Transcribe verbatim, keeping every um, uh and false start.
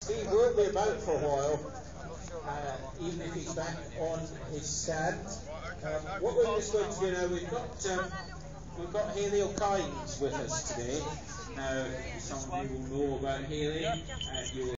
Steve will be about for a while, uh, even if he's back on his stand. Um, what we're just going to do now, we've got um, we've got Hayley O'Kynes with us today. Now, some of you will know about Hayley. Uh, you